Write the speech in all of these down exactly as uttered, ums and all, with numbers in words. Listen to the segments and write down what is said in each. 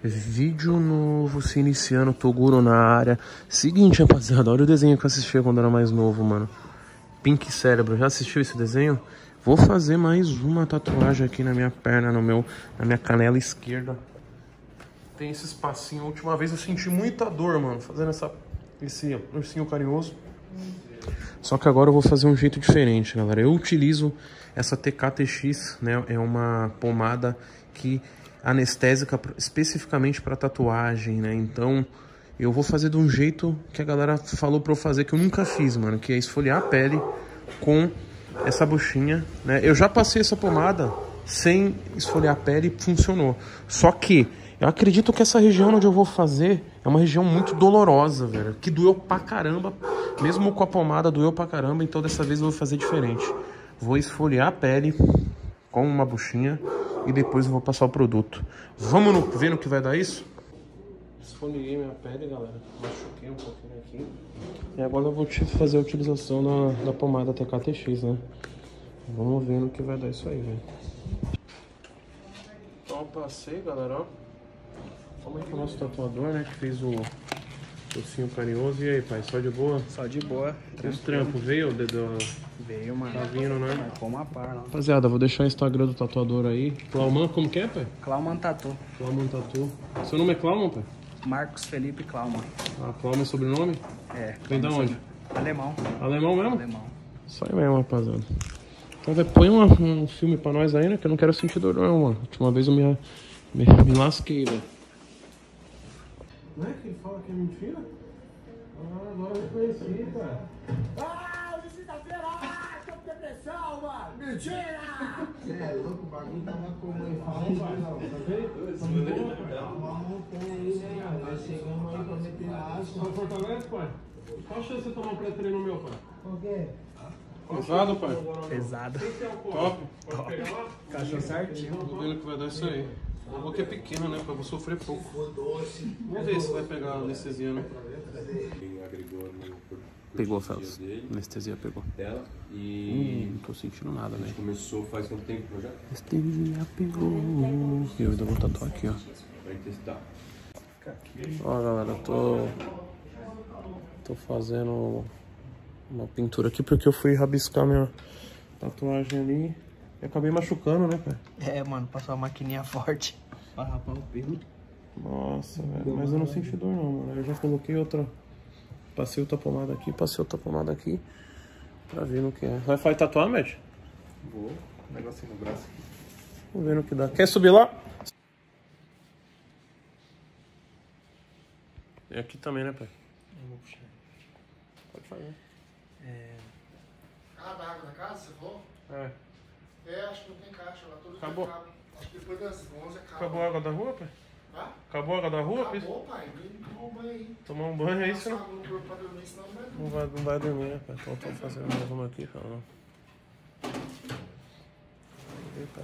Vídeo novo, se iniciando, Toguro na área. Seguinte, rapaziada, olha o desenho que eu assistia quando era mais novo, mano. Pink Cérebro, já assistiu esse desenho? Vou fazer mais uma tatuagem aqui na minha perna, no meu, na minha canela esquerda. Tem esse espacinho, a última vez eu senti muita dor, mano, fazendo essa, esse ursinho carinhoso. Só que agora eu vou fazer um jeito diferente, galera. Eu utilizo essa T K T X, né? É uma pomada que anestésica especificamente para tatuagem, né? Então eu vou fazer de um jeito que a galera falou para eu fazer, que eu nunca fiz, mano, que é esfoliar a pele com essa buchinha, né? Eu já passei essa pomada sem esfoliar a pele e funcionou. Só que eu acredito que essa região onde eu vou fazer é uma região muito dolorosa, velho, que doeu pra caramba. Mesmo com a pomada doeu pra caramba, então dessa vez eu vou fazer diferente. Vou esfoliar a pele com uma buchinha e depois eu vou passar o produto. Vamos no, ver no que vai dar isso? Esfoliei minha pele, galera. Machuquei um pouquinho aqui. E agora eu vou fazer a utilização da, da pomada T K T X, né? Vamos ver no que vai dar isso aí, velho. Então eu passei, galera, ó. Vamos aí com o nosso tatuador, né? Que fez o ursinho carinhoso. E aí, pai? Só de boa? Só de boa. E os trampos? Veio o dedo? Veio, mano. Tá vindo, né? Marcou uma par, não. Rapaziada, vou deixar o Instagram do tatuador aí. Klauman, como que é, pai? Klauman Tatu. Klauman Tatu. Seu nome é Klauman, pai? Marcos Felipe Klauman. Ah, Klauman é sobrenome? É. Vem da onde? Alemão. Alemão mesmo? Alemão. Isso aí mesmo, rapaziada. Então, véio, põe uma, um filme pra nós aí, né? Que eu não quero sentir dor, não, mano. Última vez eu me, me, me lasquei, velho. Não é que ele fala que é mentira? Ah, agora eu conheci, cara. Ah, hoje é sexta-feira! Ah, tô com depressão, mano! Mentira! Você é louco, o bagulho tava como aí. Fala aí, não, tá vendo? Uma montanha aí, né? Nós chegamos aí pra meter na água. Você fortalece, pai? Qual a chance de você tomar um pré-treino meu, pai? Por quê? Pesado, pai? Pesado. Top? Pode pegar lá? Cachorro certinho. Vou ver o que vai dar isso aí. O boca é pequeno, né? Pra eu sofrer pouco. Vamos ver se vai pegar a anestesia, né? Pegou, Fels. Anestesia pegou. Dela e hum, não tô sentindo nada, velho. Começou faz quanto tempo já? Anestesia pegou. E eu ainda vou tatuar aqui, ó. Vai testar. Ó, galera, eu tô... Tô fazendo uma pintura aqui porque eu fui rabiscar minha tatuagem ali e acabei machucando, né, pai? É, mano, passou uma maquininha forte pra rapar o pelo. Nossa, velho, mas eu não senti dor não, mano. Eu já coloquei outra... Passei outra pomada aqui, passei outra pomada aqui pra ver no que é. Vai fazer tatuar, Matt? Vou. Um negocinho no braço aqui. Vamos ver no que dá. Quer subir lá? E aqui também, né, pai? Pode fazer. É... Ah, da água da casa, você falou? É. É, acho que não tem caixa lá, tudo Acabou. acaba. Acho que depois das onze acaba. Acabou a água da rua, pai? Hã? Acabou a água da rua, pai? Acabou, pai. Vem tomar um banho aí. Tomar um banho aí, senão... Passar no corpo pra dormir, senão não vai dormir. Não vai, não vai dormir, né, pai? Então tô fazendo mais uma aqui, falando. Eita.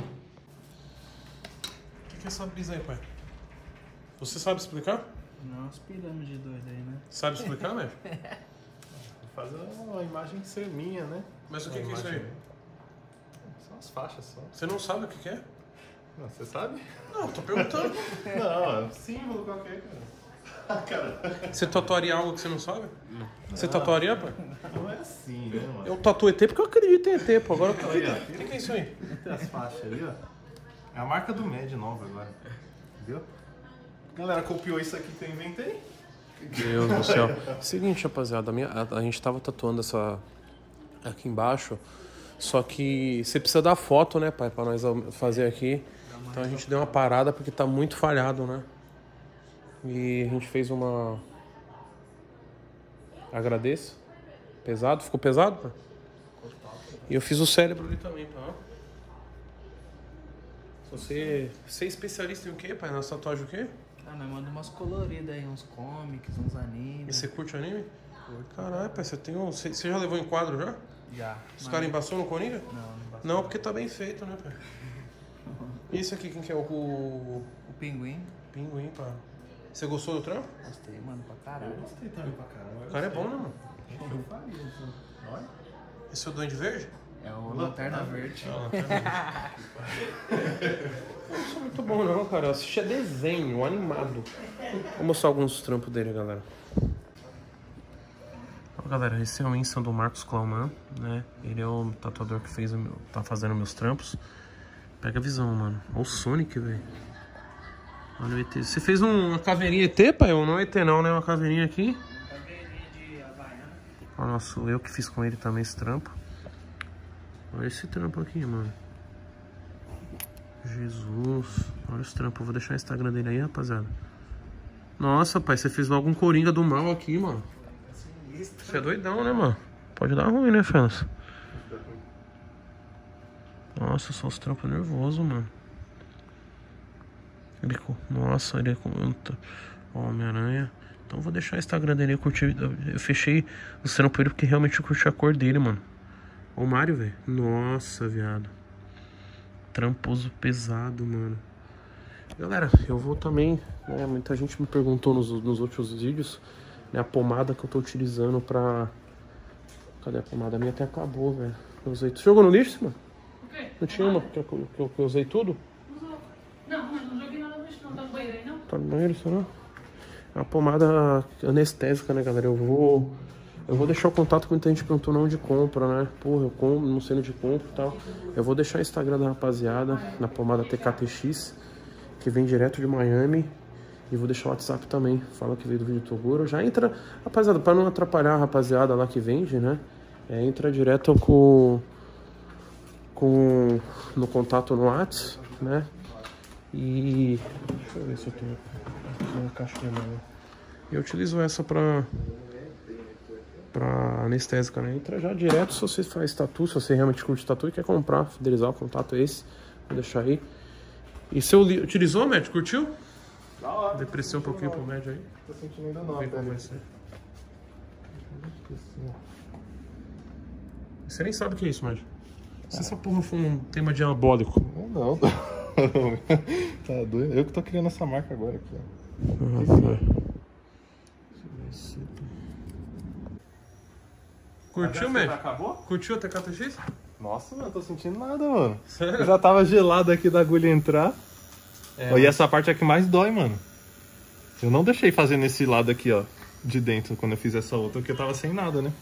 O que, que é essa brisa aí, pai? Você sabe explicar? Não, as pirâmides doidas aí, né? Sabe explicar, né? Fazer uma imagem ser minha, né? Mas o que, que é isso aí? São as faixas só. Você não sabe o que, que é? Não, você sabe? Não, tô perguntando. Não, é um símbolo qualquer, cara. Cara. Você tatuaria algo que você não sabe? Não. Você tatuaria, pai? Não é assim, né, mano? Eu tatuo E T porque eu acredito em E T, pô. Agora o que, que, Olha, que, que, que é isso aí? Tem as faixas ali, ó. É a marca do Med nova agora. Viu? A galera copiou isso aqui que eu inventei. Deus do céu. Seguinte, rapaziada, a, minha, a, a gente tava tatuando essa aqui embaixo, só que você precisa dar foto, né, pai, pra nós fazer aqui. Então a gente deu uma parada porque tá muito falhado, né? E a gente fez uma... Agradeço. Pesado? Ficou pesado, pai? E eu fiz o cérebro ali também, tá? Você, você é especialista em o quê, pai? Na tatuagem o quê? Ah, nós mandamos umas coloridas aí, uns comics, uns E animes. você curte anime? Caralho, pai, você tem um... Você, você já levou em quadro já? Já. Os caras embaçou no Coringa? Não, não basta. Não, porque tá bem feito, né, pai? Isso aqui, quem que é? O, o... O pinguim. Pinguim, pá. Você gostou do trampo? Gostei, mano, pra caralho. Gostei também pra caramba. O cara é bom, né, mano? Eu faria isso. Olha. Esse é o Duende Verde? É o Lanterna Verde. Não é muito bom não, cara. Eu assisti a desenho, animado. Vou mostrar alguns trampos dele, galera. Ó, galera, esse é o Insta do Marcos Clauman, né? Ele é o tatuador que fez o meu, tá fazendo meus trampos. Pega a visão, mano. Olha o Sonic, velho. Olha o E T. Você fez um, uma caveirinha E T, pai? Ou não é E T não, né? Uma caveirinha aqui. Caveirinha de Havaiana. Olha, nossa, eu que fiz com ele também esse trampo. Olha esse trampo aqui, mano. Jesus. Olha esse trampo. Eu vou deixar o Instagram dele aí, rapaziada. Nossa, pai, você fez logo um Coringa do mal aqui, mano. Você é doidão, né, mano? Pode dar ruim, né, Felas? Nossa, só os trampos nervosos, mano. Ele, nossa, ele é com Homem-Aranha. Então eu vou deixar o Instagram dele. Eu curti. Eu fechei o trampo ele porque realmente eu curti a cor dele, mano. Olha o Mario, velho. Nossa, viado. Tramposo pesado, mano. Galera, eu vou também, né, muita gente me perguntou nos, nos outros vídeos, né, a pomada que eu tô utilizando pra... Cadê a pomada? A minha até acabou, velho. Eu usei... Você jogou no lixo, mano? O quê? Não tinha uma que eu, que eu, que eu usei tudo? Não, mas não joguei nada no lixo, não. Tá no banheiro aí, não? Tá no banheiro, será? É uma pomada anestésica, né, galera? Eu vou... Eu vou deixar o contato que muita gente perguntou não de compra, né? Porra, eu compro, não sei onde compro e tal. Eu vou deixar o Instagram da rapaziada, na pomada T K T X, que vem direto de Miami. E vou deixar o WhatsApp também. Fala que veio do vídeo Toguro. Já entra, rapaziada, pra não atrapalhar a rapaziada lá que vende, né? É, entra direto com... Com... No contato no WhatsApp, né? E... Deixa eu ver se eu tenho uma caixa de mão. Eu utilizo essa pra... Pra anestésica, né? Entra já direto se você faz tatu, se você realmente curte tatu e quer comprar, fidelizar o contato é esse. Vou deixar aí. E você utilizou, médico? Curtiu? Da hora. Depressão um pouquinho pro médio aí. Tô sentindo ainda não, Vem até. como vai ser. Você nem sabe o que é isso, médico. Se essa porra for um tema diabólico. Não, não. Tá doido. Eu que tô criando essa marca agora aqui, ó. Ah, curtiu, médico? Acabou? Curtiu a T K T X? Nossa, mano, tô sentindo nada, mano. Sério? Eu já tava gelado aqui da agulha entrar. É, oh, e essa parte é a que mais dói, mano. Eu não deixei fazer nesse lado aqui, ó, de dentro, quando eu fiz essa outra, porque eu tava sem nada, né?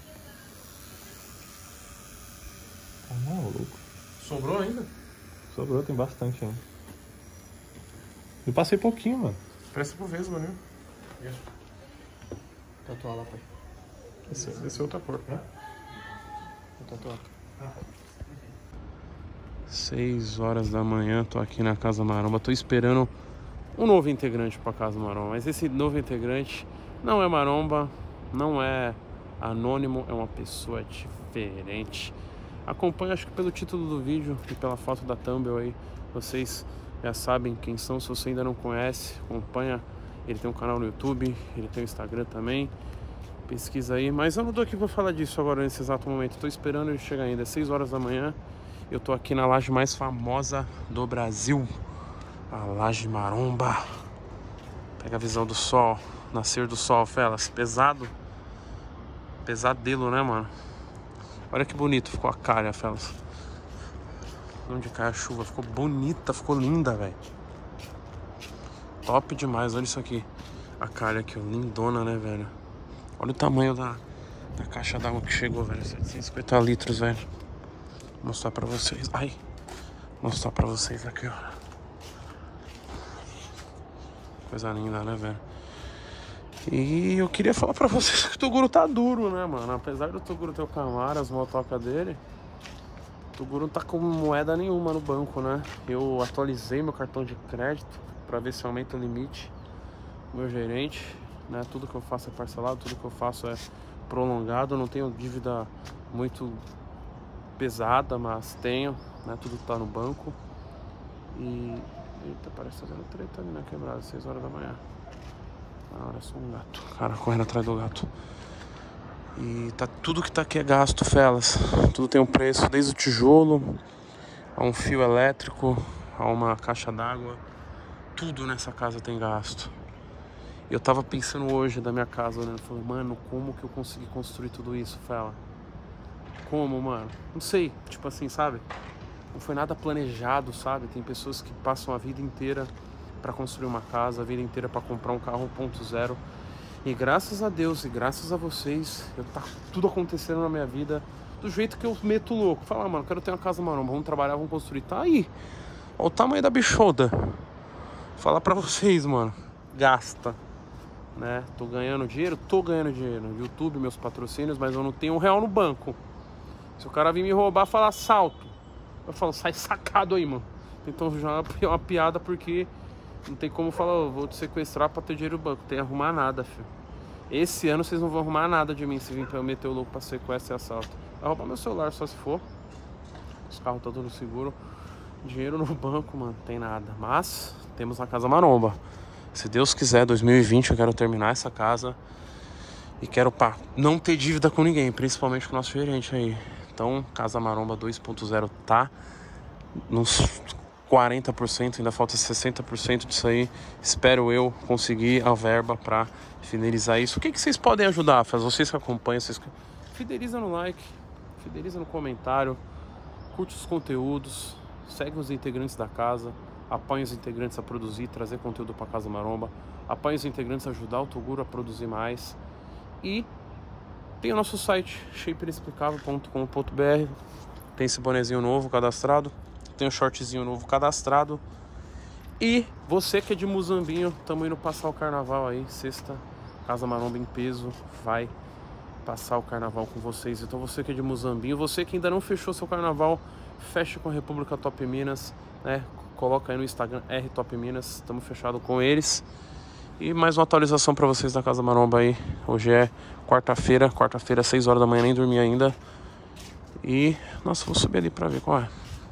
Tá maluco. Sobrou ainda? Sobrou, tem bastante ainda. Eu passei pouquinho, mano. Presta pro vesgo, né? Isso. Tatuar lá, pai. Esse, esse é outra cor, né? Vou tatuar. seis horas da manhã, tô aqui na Casa Maromba. Tô esperando um novo integrante pra Casa Maromba. Mas esse novo integrante não é maromba, não é anônimo, é uma pessoa diferente. Acompanha, acho que pelo título do vídeo e pela foto da thumbnail aí, vocês já sabem quem são. Se você ainda não conhece, acompanha. Ele tem um canal no YouTube, ele tem um Instagram também. Pesquisa aí, mas eu não tô aqui pra falar disso agora nesse exato momento. Tô esperando ele chegar ainda, é seis horas da manhã. Eu tô aqui na laje mais famosa do Brasil, a Laje Maromba. Pega a visão do sol, nascer do sol, Felas. Pesado, pesadelo, né, mano? Olha que bonito ficou a calha, Felas. Onde cai a chuva, ficou bonita, ficou linda, velho. Top demais, olha isso aqui. A calha aqui, ó, lindona, né, velho? Olha o tamanho da, da caixa d'água que chegou, velho. setecentos e cinquenta litros, velho. Vou mostrar pra vocês. Ai. Vou mostrar pra vocês aqui, ó. Coisa linda, né, velho? E eu queria falar pra vocês que o Toguro tá duro, né, mano? Apesar do Toguro ter o Camaro, as motocas dele, o Toguro não tá com moeda nenhuma no banco, né? Eu atualizei meu cartão de crédito pra ver se aumenta o limite. Meu gerente, né? Tudo que eu faço é parcelado, tudo que eu faço é prolongado. Não tenho dívida muito pesada, mas tenho, né? Tudo tá no banco. E... Eita, parece que tá dando treta ali na quebrada, seis horas da manhã. Ah, olha só um gato, cara correndo atrás do gato. E tá tudo que tá aqui é gasto, Felas. Tudo tem um preço, desde o tijolo a um fio elétrico, a uma caixa d'água. Tudo nessa casa tem gasto. Eu tava pensando hoje da minha casa, né? Eu falei, mano, como que eu consegui construir tudo isso, Fela? como, mano. Não sei, tipo assim, sabe? Não foi nada planejado, sabe? Tem pessoas que passam a vida inteira pra construir uma casa, a vida inteira pra comprar um carro um ponto zero. E graças a Deus e graças a vocês, eu tá tudo acontecendo na minha vida do jeito que eu meto louco. Falar, mano, quero ter uma casa maromba, vamos trabalhar, vamos construir. Tá aí. Olha o tamanho da bichoda. Falar pra vocês, mano. Gasta. Né? Tô ganhando dinheiro? Tô ganhando dinheiro. YouTube, meus patrocínios, mas eu não tenho um real no banco. Se o cara vir me roubar, falar assalto, eu falo, sai sacado aí, mano. Então já é uma piada porque não tem como falar, eu vou te sequestrar pra ter dinheiro no banco. Não tem que arrumar nada, filho. Esse ano vocês não vão arrumar nada de mim se vir pra eu meter o louco pra sequestro e assalto. Vai roubar meu celular só se for. Os carros estão todos seguros. Dinheiro no banco, mano, não tem nada. Mas temos a casa maromba. Se Deus quiser, dois mil e vinte eu quero terminar essa casa. E quero pá, não ter dívida com ninguém, principalmente com o nosso gerente aí. Então, Casa Maromba dois ponto zero tá nos quarenta por cento, ainda falta sessenta por cento disso aí. Espero eu conseguir a verba pra finalizar isso. O que, que vocês podem ajudar? Vocês que acompanham, vocês... fideliza no like, fideliza no comentário, curte os conteúdos, segue os integrantes da casa, apoia os integrantes a produzir, trazer conteúdo pra Casa Maromba, apoia os integrantes a ajudar o Toguro a produzir mais. E tem o nosso site, shape inexplicável ponto com ponto br. Tem esse bonezinho novo cadastrado. Tem um shortzinho novo cadastrado. E você que é de Muzambinho, estamos indo passar o carnaval aí. Sexta, Casa Maromba em peso vai passar o carnaval com vocês. Então você que é de Muzambinho, você que ainda não fechou seu carnaval, feche com a República Top Minas, né? Coloca aí no Instagram R Top Minas. Estamos fechados com eles. E mais uma atualização pra vocês da Casa Maromba aí. Hoje é quarta-feira, quarta-feira, seis horas da manhã, nem dormi ainda. E, nossa, vou subir ali pra ver qual é.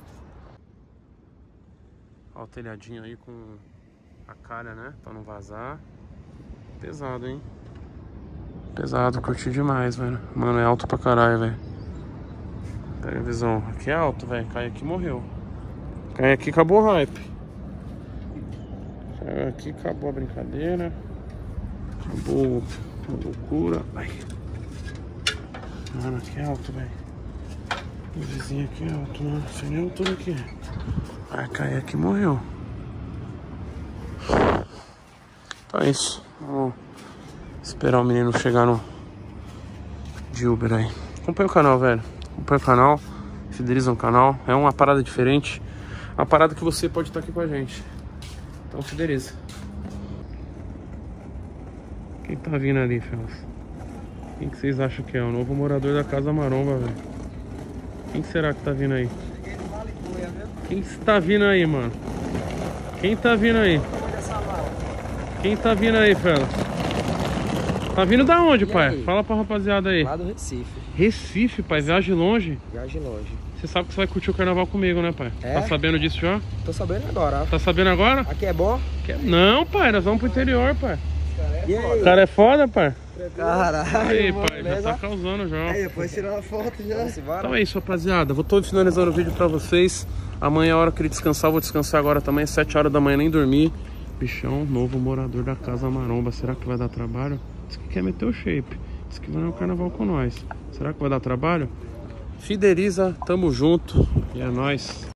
Ó o telhadinho aí com a calha, né? Pra não vazar. Pesado, hein? Pesado, curti demais, velho. Mano, é alto pra caralho, velho. Pega a visão. Aqui é alto, velho. Cai aqui, morreu. Cai aqui, acabou o hype. Aqui acabou a brincadeira. Acabou a loucura. Ai. Mano, aqui é alto, velho. O vizinho aqui é alto, mano. Não sei nem a altura aqui. Vai cair aqui, morreu. Então é isso. Vamos esperar o menino chegar no de Uber aí. Acompanha o canal, velho. Acompanha o canal. Fideliza o canal. É uma parada diferente. Uma parada que você pode estar aqui com a gente. Então fideliza. Quem tá vindo ali, Felas? Quem que vocês acham que é? O novo morador da Casa Maromba, velho. Quem será que tá vindo aí? Quem está vindo aí, mano? Quem tá vindo aí? Quem tá vindo aí, Felas? Tá vindo da onde, pai? Fala pra rapaziada aí. Lá do Recife. Recife, pai. Viagem longe. Viagem longe. Você sabe que você vai curtir o carnaval comigo, né, pai? É? Tá sabendo disso já? Tô sabendo agora. Tá sabendo agora? Aqui é bom? Quer- Não, pai, nós vamos pro interior, pai. E aí? O cara é foda, pai. Caralho, Aí, mano, pai, já beleza? tá causando já. Aí, depois tirar uma foto já. Vamos embora? Então é isso, rapaziada. Vou tô finalizando o vídeo pra vocês. Amanhã é a hora que ele descansar, eu vou descansar agora também. sete horas da manhã, nem dormir. Bichão, novo morador da Casa Maromba. Será que vai dar trabalho? Diz que quer meter o shape. Diz que vai no carnaval com nós. Será que vai dar trabalho? Fideliza, tamo junto. E é nóis.